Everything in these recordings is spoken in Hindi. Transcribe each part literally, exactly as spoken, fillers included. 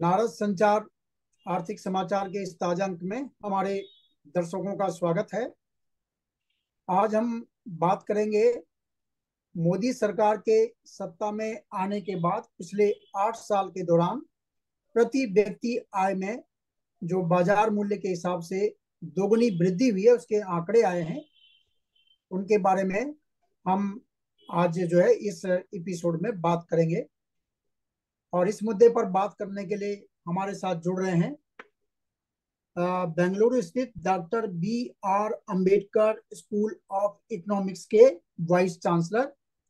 नारद संचार आर्थिक समाचार के इस ताजा अंक में हमारे दर्शकों का स्वागत है। आज हम बात करेंगे मोदी सरकार के सत्ता में आने के बाद पिछले आठ साल के दौरान प्रति व्यक्ति आय में जो बाजार मूल्य के हिसाब से दोगुनी वृद्धि हुई है, उसके आंकड़े आए हैं। उनके बारे में हम आज जो है इस एपिसोड में बात करेंगे और इस मुद्दे पर बात करने के लिए हमारे साथ जुड़ रहे हैं बेंगलुरु स्थित doctor B R Ambedkar school of economics के वाइस चांसलर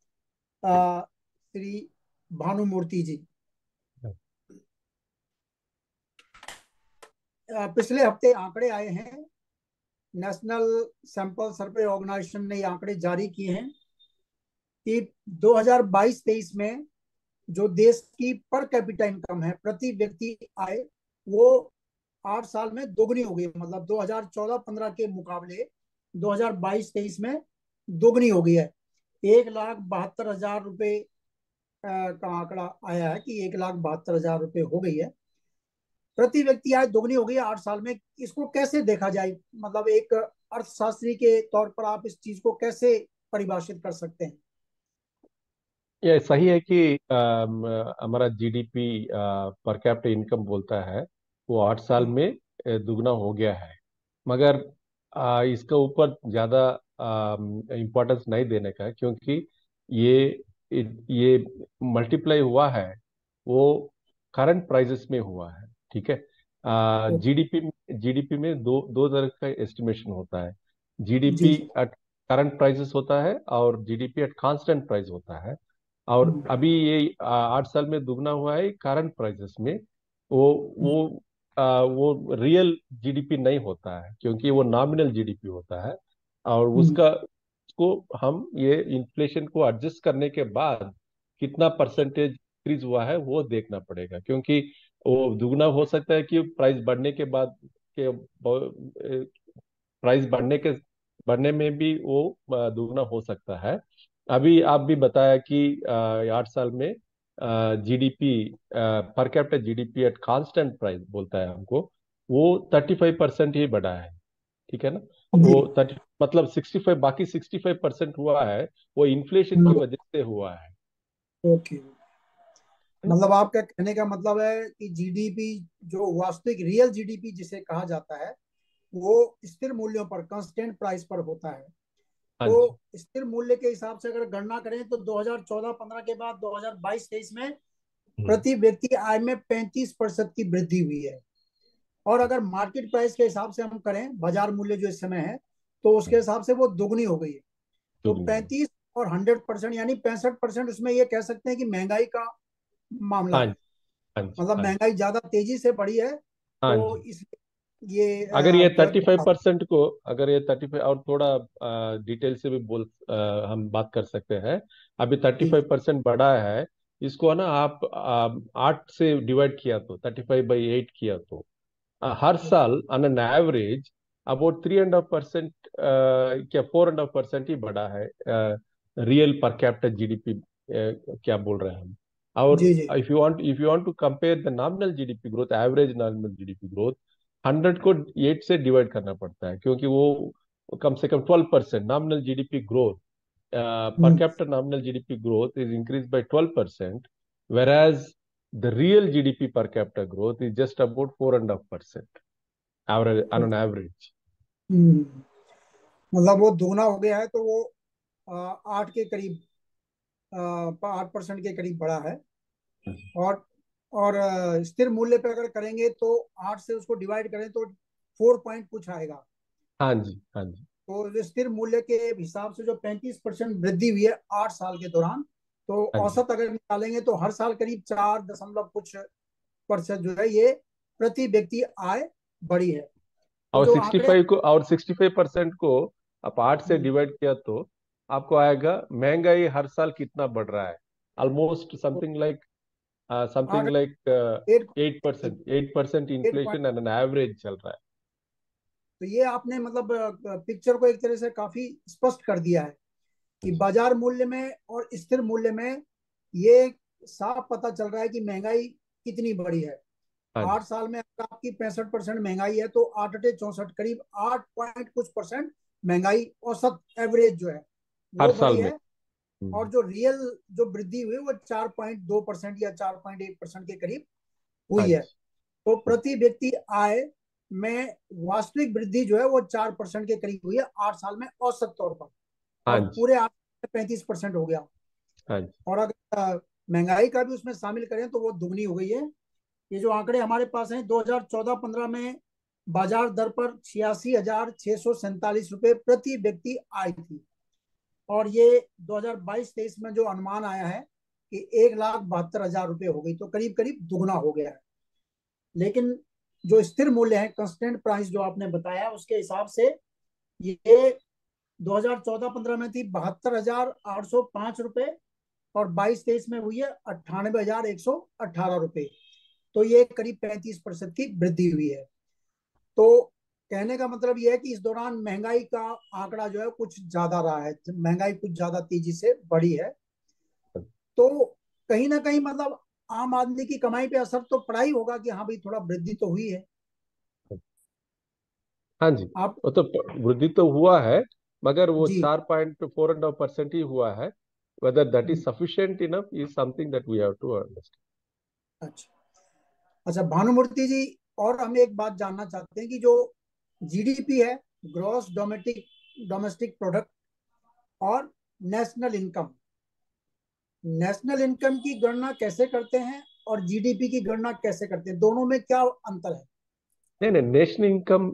श्री भानुमूर्ति जी। पिछले हफ्ते आंकड़े आए हैं, नेशनल सैंपल सर्वे ऑर्गेनाइजेशन ने ये आंकड़े जारी किए हैं कि दो हज़ार बाईस तेईस में जो देश की पर कैपिटा इनकम है, प्रति व्यक्ति आय, वो आठ साल में दोगुनी हो गई। मतलब दो हज़ार चौदह पंद्रह के मुकाबले दो हज़ार बाईस तेईस में दोगुनी हो गई है। एक लाख बहत्तर हजार रुपये का आंकड़ा आया है कि एक लाख बहत्तर हजार रुपये हो गई है, प्रति व्यक्ति आय दोगुनी हो गई है आठ साल में। इसको कैसे देखा जाए, मतलब एक अर्थशास्त्री के तौर पर आप इस चीज को कैसे परिभाषित कर सकते हैं? ये सही है कि अम, हमारा जीडीपी पर कैपिटा इनकम बोलता है वो आठ साल में अ, दुगना हो गया है। मगर अ, इसके ऊपर ज़्यादा इम्पोर्टेंस नहीं देने का है, क्योंकि ये ये मल्टीप्लाई हुआ है वो करंट प्राइसेस में हुआ है। ठीक है। जीडीपी जीडीपी में दो दो तरह का एस्टिमेशन होता है। जी जीडीपी जी। एट करंट प्राइसेस होता है और जीडीपी एट कांस्टेंट प्राइस होता है। और अभी ये आ, आठ साल में दुगना हुआ है करंट प्राइसेस में। वो वो आ, वो रियल जीडीपी नहीं होता है, क्योंकि वो नॉमिनल जीडीपी होता है। और उसका उसको हम ये इन्फ्लेशन को एडजस्ट करने के बाद कितना परसेंटेज इंक्रीज हुआ है वो देखना पड़ेगा, क्योंकि वो दुगना हो सकता है कि प्राइस बढ़ने के बाद के प्राइस बढ़ने के बढ़ने में भी वो आ, दुगना हो सकता है। अभी आप भी बताया कि आ, आठ साल में GDP per capita GDP at constant price बोलता है हमको, वो थर्टी फाइव परसेंट ही बढ़ा है। ठीक है ना। जी। वो थर्टी मतलब सिक्सटी फाइव, बाकी सिक्सटी फाइव परसेंट हुआ है वो इन्फ्लेशन की वजह से हुआ है। ओके, मतलब आपका कहने का मतलब है कि जीडीपी, जो वास्तविक रियल जीडीपी जिसे कहा जाता है, वो स्थिर मूल्यों पर, कांस्टेंट प्राइस पर होता है। हाँ तो जी। स्थिर मूल्य के हिसाब से अगर गणना करें तो दो हज़ार चौदह पंद्रह के बाद दो हज़ार बाईस तेईस में हम्म। प्रति व्यक्ति आय में पैंतीस प्रतिशत की वृद्धि हुई है। और अगर मार्केट प्राइस के हिसाब से हम करें, बाजार मूल्य जो इस समय है, तो उसके हिसाब से वो दोगुनी हो गई है। तो दुगनी हो। पैंतीस और हंड्रेड परसेंट यानी पैंसठ परसेंट उसमें ये कह सकते हैं कि महंगाई का मामला हाँ है। जी। हाँ जी। मतलब हाँ जी। महंगाई ज्यादा तेजी से बढ़ी है, हाँ तो जी। इस ये अगर अ, ये जो है थर्टी फाइव बढ़ा। परसेंट को अगर ये थर्टी फाइव और थोड़ा डिटेल से भी बोल आ, हम बात कर सकते हैं। अभी थर्टी जी फाइव परसेंट बढ़ा है। इसको है ना, आप आ, आठ से डिवाइड किया तो थर्टी फाइव बाई एट किया तो आ, हर साल on an average about three and half percent क्या फोर एंड हाफ परसेंट ही बढ़ा है रियल पर कैपिटा जीडीपी, क्या बोल रहे हैं हम। और जी जी। If you want if you want to compare the nominal GDP growth, average nominal GDP growth, hundred को एट से डिवाइड करना पड़ता है, क्योंकि वो कम से कम twelve percent nominal GDP growth, per hmm, capita nominal GDP growth is increase by twelve percent, whereas the real G D P per capita growth is just about four and a half percent average on an average. हम्म। मतलब वो दोगुना हो गया है, तो वो अ, आठ के करीब, आठ परसेंट के करीब बढ़ा है। और और अ, स्थिर मूल्य पे अगर करेंगे तो आठ से उसको डिवाइड करें तो फोर पॉइंट कुछ आएगा। हाँ जी। हाँ जी। तो जो स्थिर मूल्य के हिसाब से जो पैंतीस परसेंट वृद्धि हुई है आठ साल के दौरान, तो हाँ जी। औसत अगर निकालेंगे तो हर साल करीब चार दशमलव कुछ प्रतिशत जो है ये प्रति व्यक्ति आय बढ़ी है। तो और जो सिक्सटी आंकड़े, फाइव को और सिक्सटी फाइव परसेंट को आप आठ से हम्म, डिवाइड किया तो आपको आएगा महंगाई हर साल कितना बढ़ रहा है। ऑलमोस्ट तो समथिंग लाइक समथिंग आठ like eight eight percent eight percent eight point. Inflation and an average चल रहा है। तो ये आपने मतलब पिक्चर को एक तरह से काफी स्पष्ट कर दिया है कि बाजार मूल्य में और स्थिर मूल्य में ये साफ पता चल रहा है कि महंगाई कितनी बड़ी है। हाँ जी। आठ साल में अगर आपकी पैंसठ परसेंट महंगाई है तो आठ अठे चौसठ, करीब आठ पॉइंट कुछ परसेंट महंगाई औसत एवरेज जो है हर वो साल बढ़ी में। है। हम्म। और जो रियल जो वृद्धि हुई वो चार पॉइंट दो परसेंट या चार पॉइंट एक परसेंट के करीब हाँ हुई है। जी। तो प्रति व्यक्ति आय में वास्तविक वृद्धि जो है वो चार परसेंट के करीब हुई है आठ साल में औसत तौर पर। हाँ और जी। पूरे आठ पैंतीस परसेंट हो गया। हाँ जी। और अगर अ, महंगाई का भी उसमें शामिल करें तो वो दुगनी हो गई है। ये जो आंकड़े हमारे पास हैं दो हज़ार चौदह पंद्रह में बाजार दर पर छियासी हजार छह सौ सैंतालीस रुपए प्रति व्यक्ति आई थी। और ये दो हज़ार बाईस तेईस में जो अनुमान आया है कि एक लाख बहत्तर हजार रुपये हो गई, तो करीब करीब दुगना हो गया है। लेकिन जो स्थिर मूल्य है, कंस्टेंट प्राइस जो आपने बताया, उसके हिसाब से ये दो हज़ार चौदह पंद्रह में थी बहत्तर हजार आठ सौ पांच रुपए और बाईस तेईस में हुई है अट्ठानबे हजार एक सौ अट्ठारह रुपए। तो ये करीब पैंतीस प्रतिशत की वृद्धि हुई है। तो कहने का मतलब यह है कि इस दौरान महंगाई का आंकड़ा जो है कुछ ज्यादा रहा है, महंगाई कुछ ज्यादा तेजी से बढ़ी है। तो कहीं ना कहीं मतलब आम आदमी की कमाई पे असर तो पड़ा ही होगा कि हाँ भाई थोड़ा वृद्धि तो हुई है। हाँ जी। आप। वो तो प- वृद्धि तो हुआ है, मगर वो जी। चार point four and half percent ही हुआ है। Whether that is sufficient enough is something that we have to understand. अच्छा। अच्छा भानुमूर्ति जी, और हम एक बात जानना चाहते हैं कि जो जीडीपी है, ग्रॉस डोमेस्टिक डोमेस्टिक प्रोडक्ट, और नेशनल इनकम, नेशनल इनकम की गणना कैसे करते हैं और जीडीपी की गणना कैसे करते हैं, दोनों में क्या अंतर है? नहीं नहीं, national income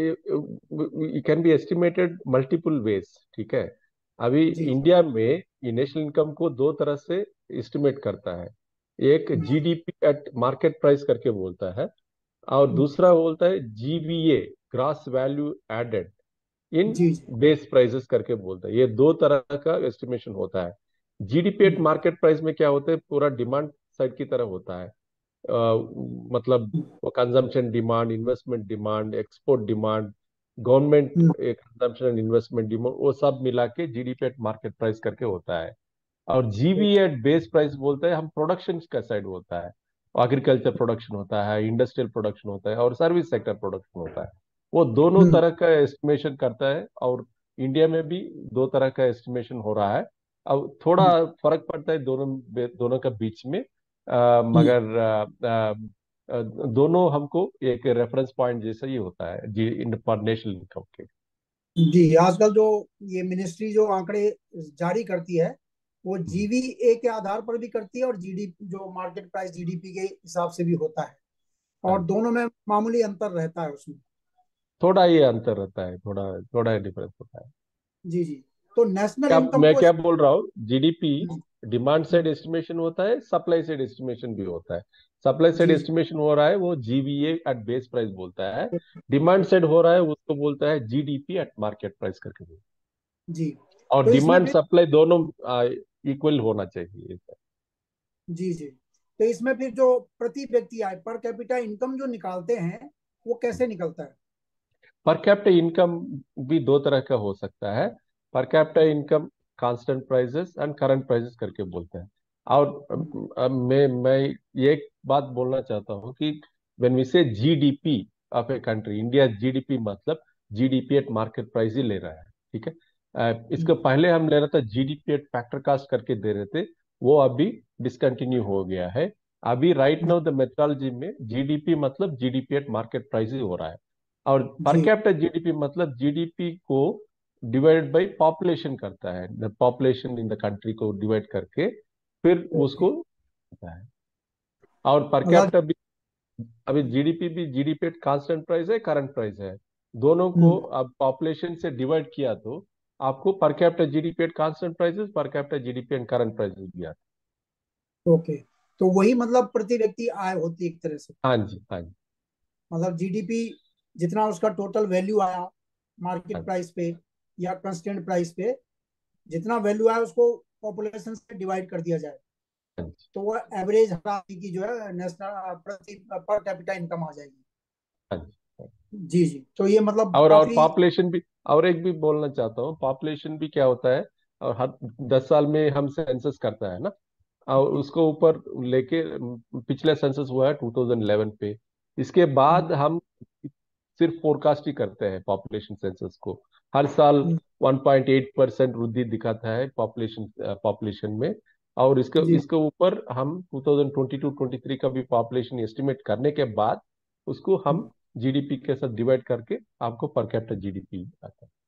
can be estimated multiple ways, ठीक है। अभी जी। इंडिया में ये नेशनल इनकम को दो तरह से एस्टिमेट करता है। एक जीडीपी एट मार्केट प्राइस करके बोलता है, और दूसरा बोलता है GVA, gross value added in जी। जी। बेस प्राइसेस करके बोलता है। ये दो तरह का एस्टिमेशन होता है। जीडीपी एट मार्केट प्राइस में क्या होता है, पूरा डिमांड साइड की तरह होता है। अ, मतलब वो consumption demand, investment demand, export demand, government consumption and investment demand, वो सब मिला के जीडीपी एट मार्केट प्राइस करके होता है। और जीवी एट बेस प्राइस बोलते हैं हम प्रोडक्शन का साइड होता है। एग्रीकल्चर प्रोडक्शन होता है, इंडस्ट्रियल प्रोडक्शन होता है, और सर्विस सेक्टर प्रोडक्शन होता है। वो दोनों हम्म। तरह का एस्टिमेशन करता है, और इंडिया में भी दो तरह का एस्टिमेशन हो रहा है। अब थोड़ा फर्क पड़ता है दोनों दोनों का बीच में। अ, हम्म। मगर अ, अ, अ, दोनों हमको एक रेफरेंस पॉइंट जैसा ही होता है जी, इन पर नेशनल इनकम के। जी। आजकल जो ये मिनिस्ट्री जो आंकड़े जारी करती है वो जीवीए के आधार पर भी करती है और जीडी जो मार्केट प्राइस जीडीपी के हिसाब से भी होता है। हाँ और जी। दोनों में मामूली अंतर रहता है उसमें। थोड़ा ये अंतर रहता है, थोड़ा थोड़ा डिफरेंस होता है। जी जी। तो नेशनल क्या इनकम मैं को। क्या बोल रहा हूँ, जीडीपी जी डिमांड साइड एस्टिमेशन होता है, सप्लाई साइड एस्टिमेशन भी होता है। सप्लाई साइड जी। एस्टिमेशन हो रहा है वो जीवीए एट बेस प्राइस बोलता है। डिमांड साइड हो रहा है उसको बोलता है जीडीपी एट मार्केट प्राइस करके बोलता जी। है। और तो इसमें डिमांड फिर। सप्लाई दोनों इक्वल होना चाहिए। जी जी। तो इसमें फिर जो प्रति व्यक्ति आय, पर कैपिटा इनकम जो निकालते हैं वो कैसे निकलता है? पर कैपिटा इनकम भी दो तरह का हो सकता है। Per capita income constant prices and current prices करके बोलते हैं। और अम, अम, मैं मैं ये एक बात बोलना चाहता हूँ कि when we say GDP of a country, India GDP मतलब जीडीपी एट मार्केट प्राइस ही ले रहा है, ठीक है। अ, इसके पहले हम ले रहे थे जीडीपी एट फैक्टर कास्ट करके दे रहे थे, वो अभी डिसकंटिन्यू हो गया है। अभी राइट नाउ द मेथोडोलॉजी में जीडीपी मतलब जीडीपी एट मार्केट प्राइस ही हो रहा है। और पर जी। कैपिटा जीडीपी मतलब जीडीपी को डिवाइड बाय पॉपुलेशन करता है, the population in the country को डिवाइड करके फिर ओके। उसको होता है। और पर मतलब। कैपिटा भी, अभी जीडीपी भी जीडीपी कांस्टेंट प्राइस है, करंट प्राइस है, दोनों को हम्म। अब पॉपुलेशन से डिवाइड किया तो आपको per capita GDP at constant prices, per capita GDP and current prices भी आता ओके। तो वही मतलब प्रति व्यक्ति आय होती है एक तरह से। है। हाँ जी, हाँ जी। मतलब जीडीपी जितना उसका टोटल वैल्यू आया हाँ मार्केट जी। प्राइस पे या कंस्टेंट प्राइस पे, जितना वैल्यू आया उसको पॉपुलेशन से डिवाइड कर दिया जाए हाँ जी। तो वो एवरेज हर आदमी की जो है नेशनल प्रति पर कैपिटा इनकम आ जाएगी। हाँ जी। जी जी। तो ये मतलब और और काफी। पॉपुलेशन भी, और एक भी बोलना चाहता हूँ, पॉपुलेशन भी क्या होता है, और हर दस साल में हम सेंसस करता है ना, और जी उसको ऊपर लेके पिछले सेंसस हुआ है ट्वेंटी इलेवन पे, इसके बाद हम सिर्फ फोरकास्ट ही करते हैं पॉपुलेशन सेंसस को। हर साल हम्म, वन पॉइंट एट परसेंट वृद्धि दिखाता है पॉपुलेशन पॉपुलेशन में। और इसके जी। इसके ऊपर हम twenty twenty two twenty three का भी पॉपुलेशन एस्टिमेट करने के बाद उसको हम्म, हम जीडीपी के साथ डिवाइड करके आपको पर कैपिटा जीडीपी आता है।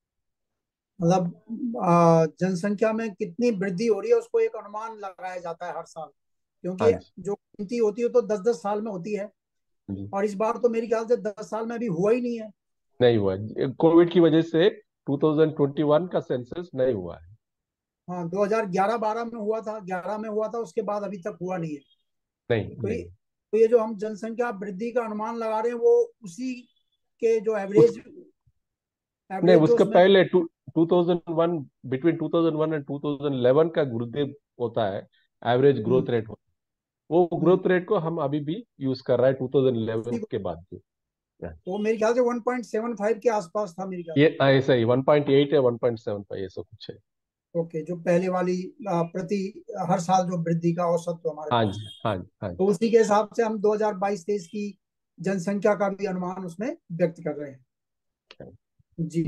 मतलब आ, जनसंख्या में कितनी वृद्धि हो रही है उसको एक अनुमान लगाया जाता है हर साल, हाँ क्योंकि जी। जो गिनती होती है तो दस दस साल में होती है। हाँ जी। और इस बार तो मेरे ख्याल से दस साल में अभी हुआ ही नहीं है। नहीं हुआ, कोविड की वजह से ट्वेंटी ट्वेंटी वन का सेंसस नहीं हुआ है। हाँ, दो हज़ार ग्यारह बारह में हुआ था, ग्यारह में हुआ था, उसके बाद अभी तक हुआ नहीं है। नहीं तो ये नहीं। तो ये जो हम जनसंख्या वृद्धि का अनुमान लगा रहे हैं वो उसी के जो उस एवरेज नहीं, एवरेज जो उसके उसमें। पहले two two thousand one, between two thousand one and two thousand eleven का ग्रोथ होता है, एवरेज हम्म, ग्रोथ रेट होता है। वो हम्म, ग्रोथ रेट को हम अभी भी यूज कर रहे हैं टू थाउजेंड इलेवन उसी को- के बाद भी। वो मेरे ख्याल से वन पॉइंट सेवन फाइव के आसपास था मेरे ख्याल ये से। ऐसा ही वन पॉइंट एट है, वन पॉइंट सेवन फाइव ऐसा कुछ है। ओके, जो पहले वाली आ, प्रति हर साल जो वृद्धि का औसत तो हमारे हाँ पास जी। था। हाँ जी। हाँ तो जी। उसी के हिसाब से हम दो हज़ार बाईस तेईस की जनसंख्या का भी अनुमान उसमें व्यक्त कर रहे हैं। जी।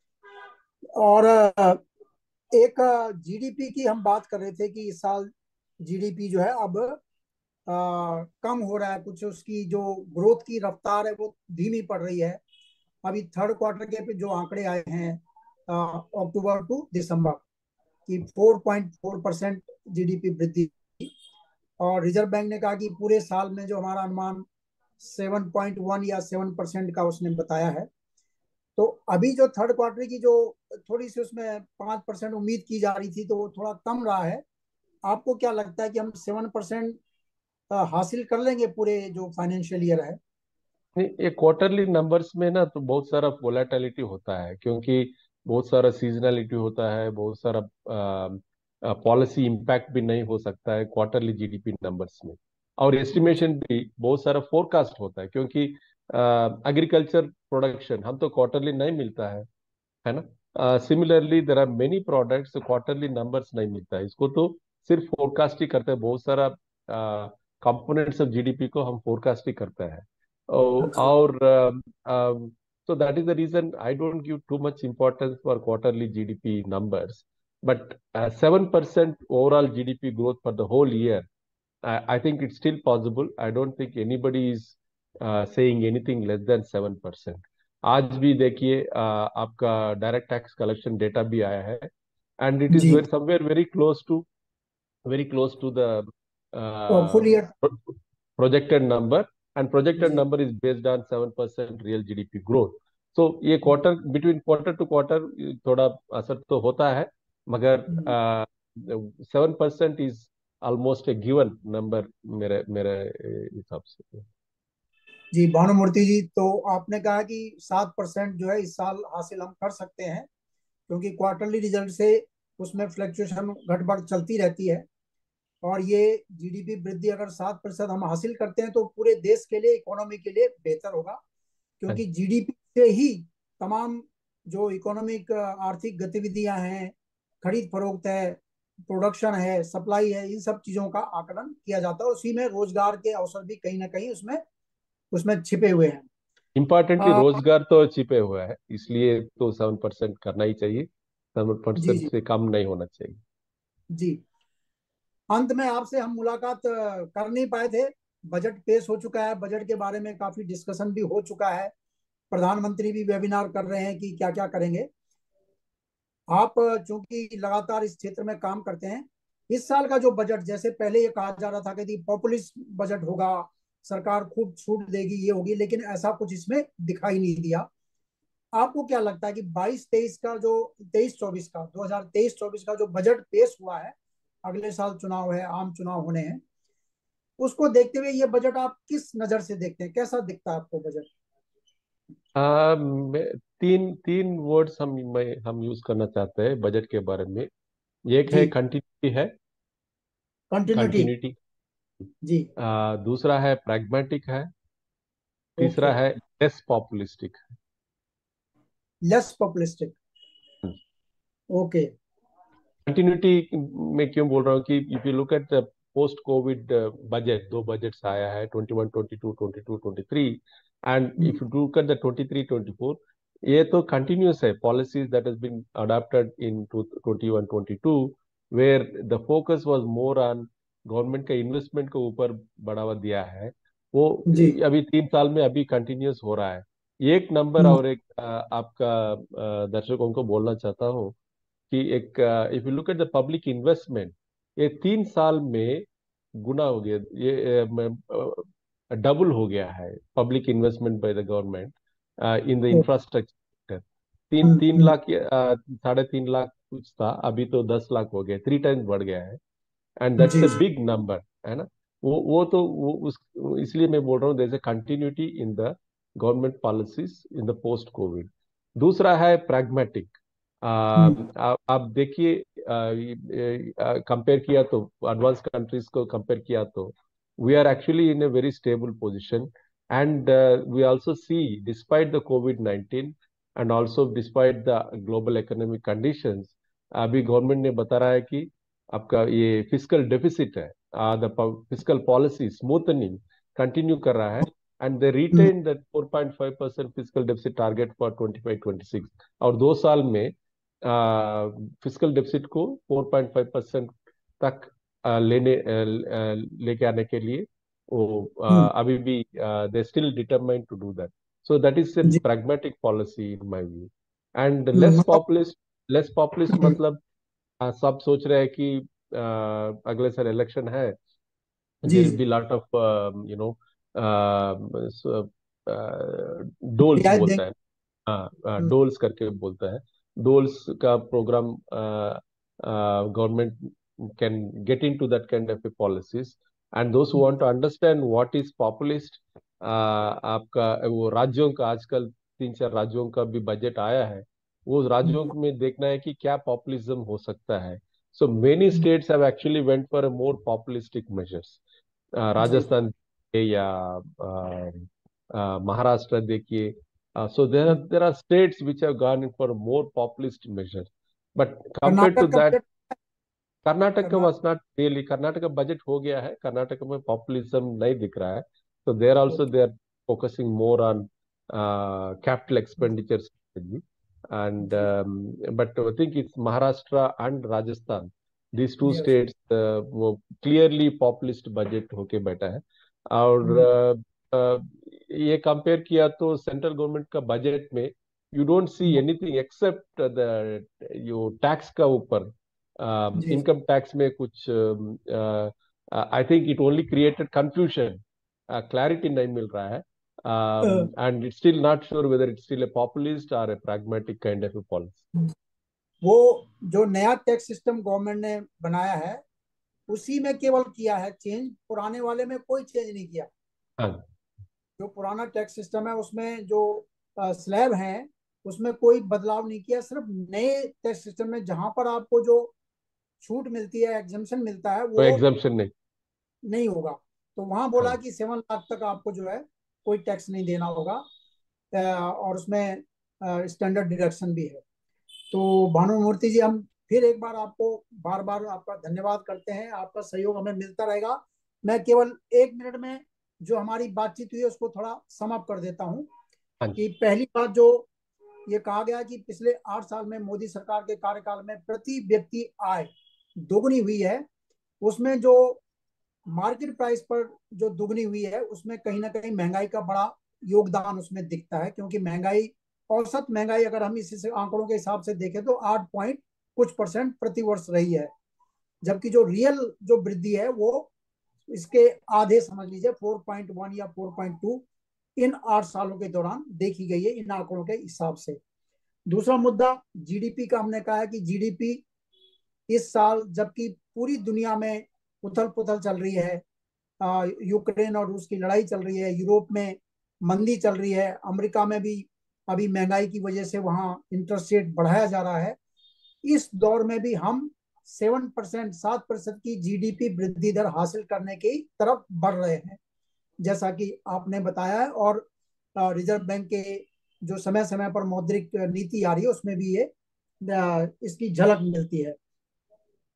और आ, एक जीडीपी की हम बात कर रहे थे कि इस साल जीडीपी जो है अब आ, कम हो रहा है, कुछ उसकी जो ग्रोथ की रफ्तार है वो धीमी पड़ रही है। अभी थर्ड क्वार्टर के पे जो आंकड़े आए हैं आ, अक्टूबर टू दिसंबर की four point four percent GDP वृद्धि। और रिजर्व बैंक ने कहा कि पूरे साल में जो हमारा अनुमान सेवन पॉइंट वन या सेवन परसेंट का उसने बताया है। तो अभी जो थर्ड क्वार्टर की जो थोड़ी सी उसमें पांच परसेंट उम्मीद की जा रही थी तो वो थोड़ा कम रहा है। आपको क्या लगता है कि हम सेवन परसेंट हासिल कर लेंगे पूरे जो फाइनेंशियल ईयर है? नहीं, ये क्वार्टरली नंबर्स में ना तो बहुत सारा वोलेटिलिटी होता है, क्योंकि बहुत सारा सीजनलिटी होता है, बहुत सारा पॉलिसी इम्पैक्ट भी नहीं हो सकता है क्वार्टरली जीडीपी नंबर्स में। और एस्टिमेशन भी बहुत सारा फोरकास्ट होता है, क्योंकि एग्रीकल्चर प्रोडक्शन हम तो क्वार्टरली नहीं मिलता है है ना। Similarly there are many products quarterly numbers नहीं मिलता है, इसको तो सिर्फ फोरकास्ट ही करते हैं। बहुत सारा कंपोनेंट्स ऑफ जीडीपी को हम फोरकास्ट ही करते हैं। Oh, अच्छा। और um, um, so that is the reason I don't give too much importance for quarterly G D P numbers. But uh, seven percent overall G D P growth for the whole year, I, I think it's still possible. I don't think anybody is uh, saying anything less than seven percent. आज भी देखिए, uh, आपका डायरेक्ट टैक्स कलेक्शन डेटा भी आया है, एंड इट इज जी। Very somewhere very close to very close to the तो full year. projected number, and projected जी। number is based on seven percent real G D P growth. So ये quarter between quarter to quarter थोड़ा असर तो होता है, मगर hmm, seven percent is almost a given number मेरे मेरे हिसाब से। जी भानुमूर्ति जी, तो आपने कहा कि सात परसेंट जो है इस साल हासिल हम कर सकते हैं, क्योंकि क्वार्टरली रिजल्ट से उसमें फ्लक्चुएशन घटबढ़ चलती रहती है। और ये जीडीपी वृद्धि अगर सात प्रतिशत हम हासिल करते हैं तो पूरे देश के लिए, इकोनॉमी के लिए बेहतर होगा। हाँ क्योंकि जी। जीडीपी से ही तमाम जो इकोनॉमिक आर्थिक गतिविधियां हैं, खरीद फरोख्त है, प्रोडक्शन है, सप्लाई है, इन सब चीजों का आकलन किया जाता है। उसी में रोजगार के अवसर भी कहीं ना कहीं उसमें उसमें छिपे हुए हैं। इम्पॉर्टेंटली आ, रोजगार तो छिपे हुआ है, इसलिए तो सेवन परसेंट करना ही चाहिए, सेवन जी, परसेंट जी, से कम नहीं होना चाहिए। जी। अंत में आपसे हम मुलाकात अ, कर नहीं पाए थे। बजट पेश हो चुका है, बजट के बारे में काफी डिस्कशन भी हो चुका है। प्रधानमंत्री भी वेबिनार कर रहे हैं कि क्या क्या करेंगे। आप अ, चूंकि लगातार इस क्षेत्र में काम करते हैं, इस साल का जो बजट, जैसे पहले ये कहा जा रहा था कि पॉपुलिस्ट बजट होगा, सरकार खूब छूट देगी, ये होगी, लेकिन ऐसा कुछ इसमें दिखाई नहीं दिया। आपको क्या लगता है कि बाईस तेईस का जो तेईस चौबीस का दो हजार तेईस चौबीस का जो बजट पेश हुआ है, अगले साल चुनाव है, आम चुनाव होने हैं, उसको देखते हुए ये बजट आप किस नजर से देखते हैं, कैसा दिखता है आपको बजट? आ, मैं- तीन तीन वर्ड्स हम मैं, हम यूज करना चाहते हैं बजट के बारे में। एक जी। है कंटिन्यूटी है, कंटिन्यूटी। कंटिन्यूटी। जी। दूसरा है प्रैग्मेटिक है। ओके। तीसरा है less populistic. Less populistic. Okay. Continuity में क्यों बोल रहा हूँ कि if you look at post covid budget, दो बजट्स आया है, twenty one twenty two, twenty two twenty three, and if you look at the twenty three twenty four, ये तो कंटिन्यूस है policies that has been adopted in twenty one twenty two, where the focus was more on government का इन्वेस्टमेंट को ऊपर बढ़ावा दिया है। वो जी। अभी तीन साल में अभी कंटिन्यूस हो रहा है। एक नंबर हम्म, और एक अ, आपका अ, दर्शकों को बोलना चाहता हूँ कि एक, if you look at the public investment, ये तीन साल में गुना हो गया, ये डबल हो गया है public investment by the government in the oh, infrastructure. तीन हम्म, तीन हम्म, लाख अ, साढ़े तीन लाख कुछ था, अभी तो दस लाख हो गया, थ्री टाइम्स बढ़ गया है। एंड दैट्स जी ए जी। बिग नंबर, है ना। वो वो तो वो उस इसलिए मैं बोल रहा हूँ, there is a continuity in the government policies in the post covid. दूसरा है प्रैग्मेटिक। हम्म, आप आप देखिए, कंपेयर किया तो, एडवांस कंट्रीज को कंपेयर किया तो, we are actually in a very stable position. And we also see, despite the covid nineteen and also despite the global economic conditions, अभी गवर्नमेंट ने बता रहा है कि आपका ये फिजिकल डेफिसिट है, the physical policy smoothening continue कर रहा है, and they hmm, retain that four point five percent physical deficit target for twenty five twenty six. और दो साल में फिजिकल डेफिसिट को फोर पॉइंट फाइव परसेंट तक आ, लेने आ, आ, लेके आने के लिए वो आ, हम्म, अभी भी they still determined to do that. So that is a जी। pragmatic policy in my view. And hmm, less मतलब populist, less populist हम्म, मतलब आ, सब सोच रहे हैं कि आ, अगले साल इलेक्शन है, जी देर विल जी। Be lot of you know doles रियायत बोलता देंगे। है, हाँ हम्म, डोल्स करके बोलता है, डोल्स का program government can get into that kind of policies. And those who want to understand what is populist, आपका वो राज्यों का आजकल तीन चार राज्यों का भी बजट आया है, वो राज्यों हम्म, में देखना है कि क्या पॉपुलिज्म हो सकता है। So many hmm, states have actually went for a more populistic measures. जी। राजस्थान या अ, अ, महाराष्ट्र देखिए। Uh, so there are hmm, there are states which have gone in for more populist measures, but compared to Karnataka का that, बजट। Karnataka Karnataka. was not really. Karnataka budget हो गया है, कर्नाटक में पॉपुलिज्म नहीं दिख रहा है, so there also they are focusing more on uh, capital expenditure strategy. And जी। um, but I think it's Maharashtra and Rajasthan, these two yes. states uh, वो clearly populist budget होके बैठा है। और हम्म, uh, uh, ये कंपेयर किया तो सेंट्रल गवर्नमेंट का बजट में you don't see hmm, anything except the यो टैक्स का ऊपर, जी जी। इनकम टैक्स में कुछ, I think it only created confusion, clarity नहीं मिल रहा है, uh, and it's still not sure whether it's still a populist और a pragmatic kind of policy. वो जो नया टैक्स सिस्टम गवर्नमेंट ने बनाया है उसी में केवल किया है चेंज, पुराने वाले में कोई चेंज नहीं किया। हाँ, जो पुराना टैक्स सिस्टम है उसमें जो स्लैब है उसमें कोई बदलाव नहीं किया। सिर्फ नए टैक्स सिस्टम में जहां पर आपको जो छूट मिलती है, एग्जेम्पशन मिलता है, कोई वो एग्जाम्पशन नहीं। नहीं होगा। तो वहां बोला हाँ, कि सेवन लाख तक आपको जो है कोई टैक्स नहीं देना होगा। अ, और उसमें स्टैंडर्ड डिडक्शन भी है। तो भानुमूर्ति जी, हम फिर एक बार आपको बार बार आपका धन्यवाद करते हैं। आपका सहयोग हमें मिलता रहेगा। मैं केवल एक मिनट में जो हमारी बातचीत हुई है उसको थोड़ा समाप्त कर देता हूँ। हाँ कि जी। पहली बात जो ये कहा गया कि पिछले आठ साल में मोदी सरकार के कार्यकाल में प्रति व्यक्ति आय दोगुनी हुई है। उसमें जो मार्केट प्राइस पर जो दुगनी हुई है उसमें कहीं ना कहीं महंगाई का बड़ा योगदान उसमें दिखता है। क्योंकि महंगाई, औसत महंगाई अगर हम इसी आंकड़ों के हिसाब से देखें तो आठ पॉइंट कुछ परसेंट प्रति वर्ष रही है। जबकि जो रियल जो वृद्धि है वो इसके आधे समझ लीजिए, फोर पॉइंट वन या फोर पॉइंट टू इन आठ सालों के दौरान देखी गई है इन आंकड़ों के हिसाब से। दूसरा मुद्दा जीडीपी का, हमने कहा है कि जीडीपी इस साल, जबकि पूरी दुनिया में उथल पुथल चल रही है, यूक्रेन और रूस की लड़ाई चल रही है, यूरोप में मंदी चल रही है, अमेरिका में भी अभी महंगाई की वजह से वहां इंटरेस्ट रेट बढ़ाया जा रहा है, इस दौर में भी हम सेवन परसेंट सात प्रतिशत की जीडीपी वृद्धि दर हासिल करने की तरफ बढ़ रहे हैं, जैसा कि आपने बताया है। और रिजर्व बैंक के जो समय समय पर मौद्रिक नीति आ रही है उसमें भी ये इसकी झलक मिलती है।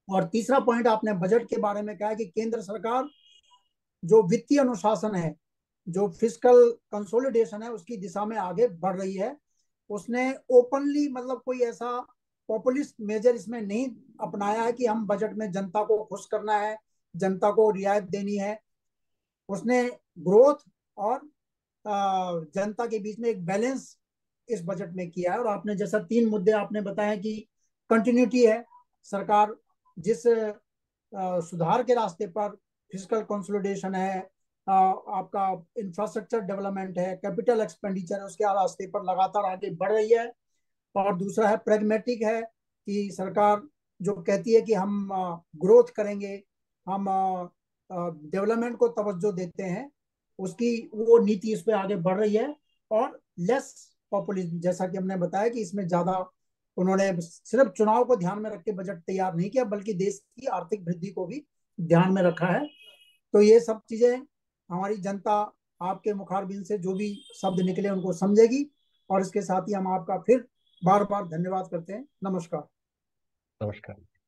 और तीसरा पॉइंट आपने बजट के बारे में कहा कि केंद्र सरकार जो वित्तीय अनुशासन है, जो फिस्कल कंसोलिडेशन है, उसकी दिशा में आगे बढ़ रही है। उसने ओपनली मतलब कोई ऐसा पॉपुलिस्ट मेजर इसमें नहीं अपनाया है कि हम बजट में जनता को खुश करना है, जनता को रियायत देनी है। उसने ग्रोथ और जनता के बीच में एक बैलेंस इस बजट में किया है। और आपने जैसा तीन मुद्दे आपने बताया कि कंटिन्यूटी है, सरकार जिस सुधार के रास्ते पर, फिजिकल कंसोलिडेशन है, आपका इंफ्रास्ट्रक्चर डेवलपमेंट है, कैपिटल एक्सपेंडिचर है, उसके रास्ते पर लगातार आगे बढ़ रही है। और दूसरा है प्रेगमेटिक है कि सरकार जो कहती है कि हम ग्रोथ करेंगे, हम डेवलपमेंट को तवज्जो देते हैं, उसकी वो नीति इस पे आगे बढ़ रही है। और लेस पॉपुलिज्म, जैसा कि हमने बताया कि इसमें ज्यादा उन्होंने सिर्फ चुनाव को ध्यान में रख के बजट तैयार नहीं किया, बल्कि देश की आर्थिक वृद्धि को भी ध्यान में रखा है। तो ये सब चीजें हमारी जनता आपके मुखारबिन से जो भी शब्द निकले उनको समझेगी। और इसके साथ ही हम आपका फिर बार बार धन्यवाद करते हैं। नमस्कार। नमस्कार।